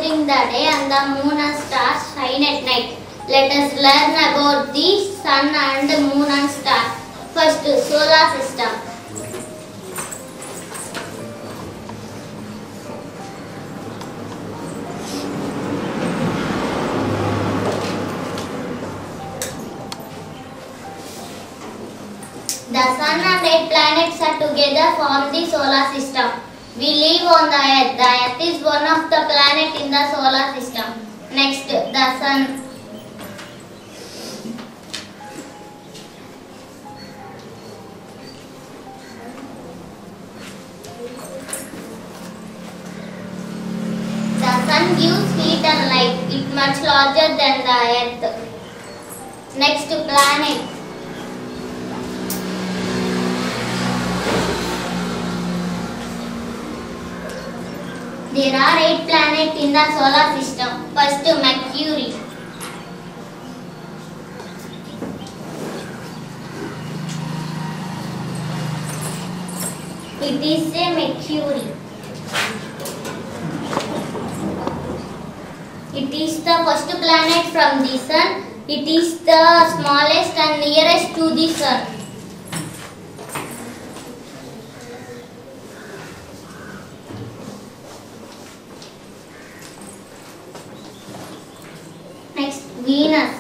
during the day and the moon and stars shine at night. Let us learn about the sun and moon and stars. First, solar system. The sun and 8 planets are together form the solar system. We live on the earth. The earth is one of the planets in the solar system. Next, the sun. The sun gives heat and light. It is much larger than the earth. Next, planet. There are 8 planets in the solar system. First, Mercury. It is a Mercury. It is the first planet from the sun. It is the smallest and nearest to the sun. Next, Venus.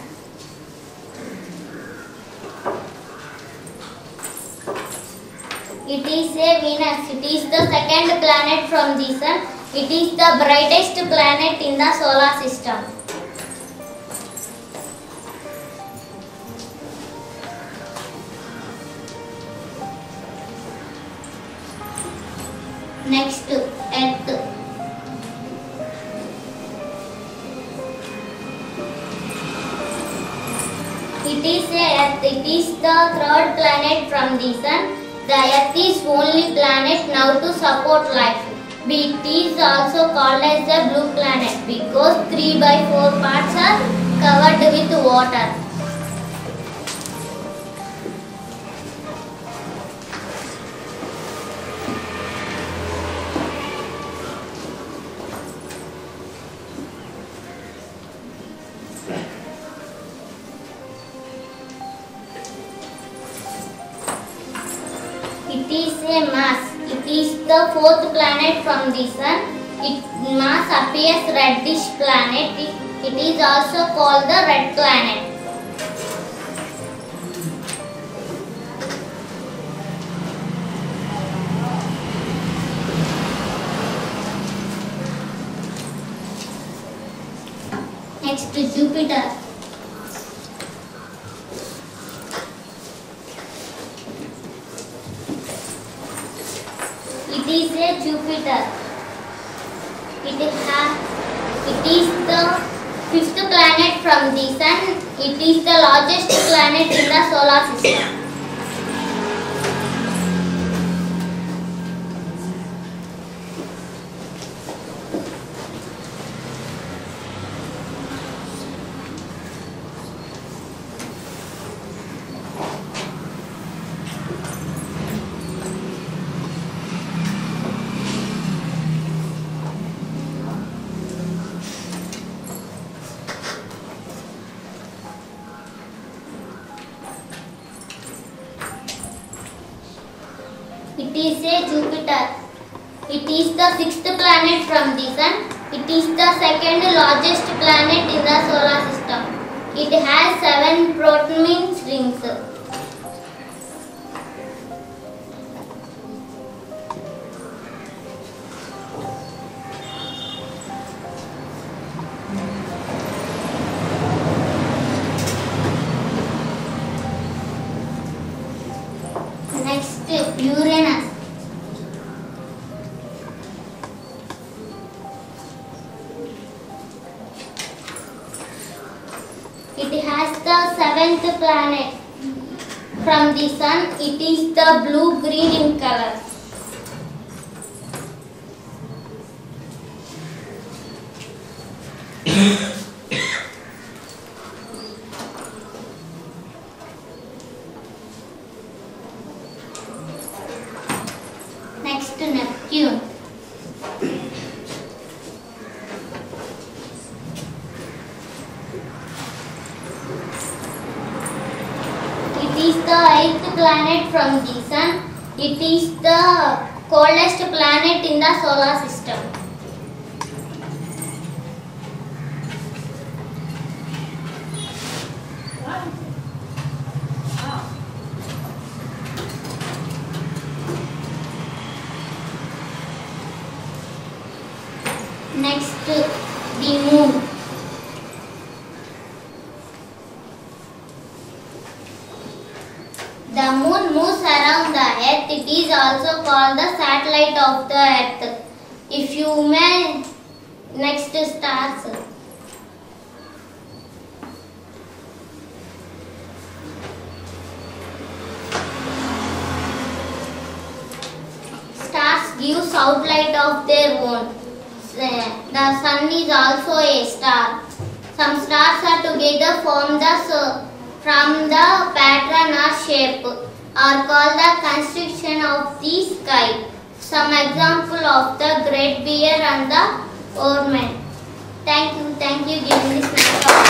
It is a Venus. It is the second planet from the sun. It is the brightest planet in the solar system. Next, Earth. It is a Earth. It is the third planet from the sun. The Earth is only planet now to support life. It is also called as the blue planet because 3/4 parts are covered with water. It is a Mars. It is the fourth planet from the sun. Mars appears reddish planet. It is also called the red planet. Next, Jupiter. It is a Jupiter. It is the fifth planet from the sun. It is the largest planet in the solar system. It is a Jupiter. It is the sixth planet from the sun. It is the second largest planet in the solar system. It has 7 protein rings. Next, Uranus. It has the 7th planet from the sun. It is the blue-green in color. Next, Neptune. is the eighth planet from the sun. It is the coldest planet in the solar system. Next, the moon. The moon moves around the earth. It is also called the satellite of the earth. If you may, next stars. Stars give outlight of their own. The sun is also a star. Some stars are together from the pattern or shape are called the constitution of the sky. Some example of the Great Bear and the Orment. Thank you giving this.